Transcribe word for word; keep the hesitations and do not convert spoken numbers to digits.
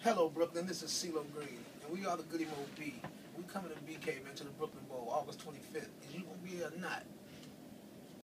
Hello, Brooklyn. This is CeeLo Green, and we are the Goodie Mo B. We coming to B K, man, to the Brooklyn Bowl, August twenty-fifth. Is you gonna be there or not?